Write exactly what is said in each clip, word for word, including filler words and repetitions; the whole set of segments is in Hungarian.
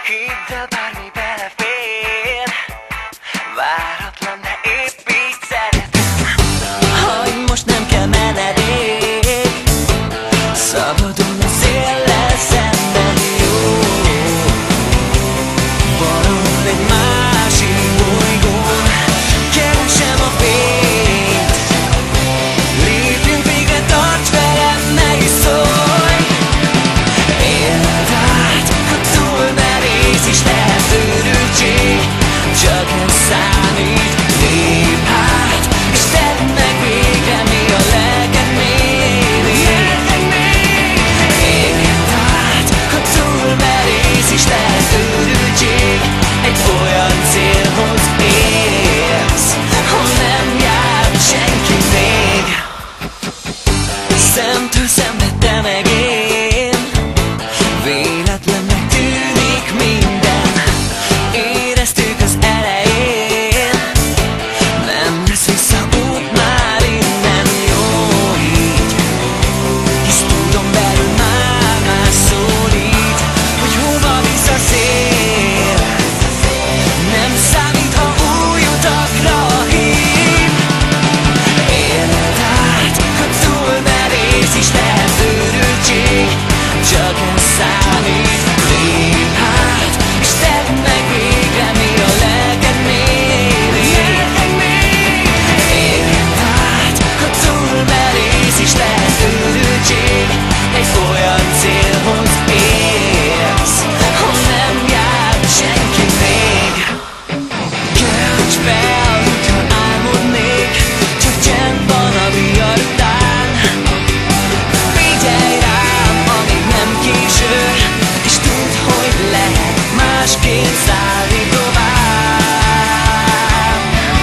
Hidd el, bármi belefér, váratlan, de épp így szeretem. Hogy most nem kell menedék, szabadon a széllel szemben jó. Valahol egy másik bolygón keresem a fényt. Lépjünk végre, tarts velem, meg is szólj. Éld át, ha túl merész is lehet őrültség, csak ez számít. Lép át, és tedd meg végre, mi a lelked méri. Éld át, ha túl merész is lehet őrültség, egy olyan célhoz érsz, hol nem jár senki még. Szemtől szembe te meg én, véletlennek tűnik minden. Éreztük az elején, nem lesz visszaút már innen. Jó így, hisz tudom belül már más szólít, hogy hova visz a szél. Nem számít, ha új utakra hív. Éld át, ha túl merész is lehet őrültség, csak ez számít. Lép át, és tedd meg végre, mi a lelked méri. Éld át, ha túl merész is lehet őrültség, egy olyan célhoz érsz, hol nem jár senki még. Kelts fel, hogyha álmodnék, csak csend van a vihar után. Figyelj rám, amíg nem késő, és tudd, hogy lehet másként szállni tovább.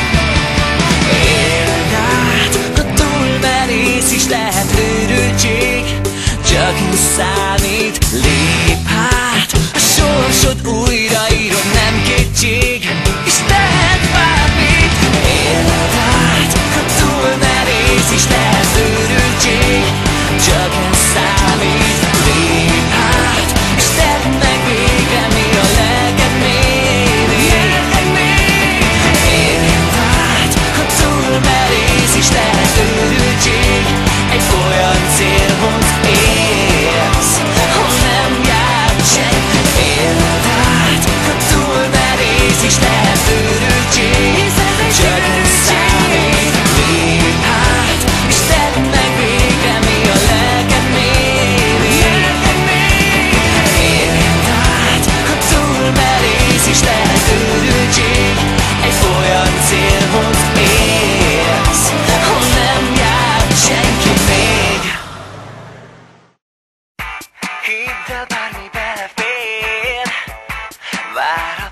Éld át, ha túl merész is lehet őrültség, csak ez számít. Lép át, a sorsod újraírod, nem kétség, és tehet bármit. Éld át, ha túl merész is lehet őrültség, csak ez számít. Lép át, és tedd meg végre, mi a lelked méri. Éld át, ha túl merész is lehet őrültség, egy olyan célhoz érsz, hol nem jár senki. Éld át, ha túl merész is lehet őrültség, csak ez számít. Lép át, és tedd meg végre, mi a lelked méri. Éld át, ha túl merész is lehet őrültség, egy olyan célhoz érsz, hol nem jár senki még. Hidd el, bármi belefér, vár